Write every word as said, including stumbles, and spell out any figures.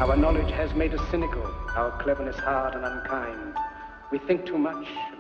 Our knowledge has made us cynical, our cleverness hard and unkind. We think too much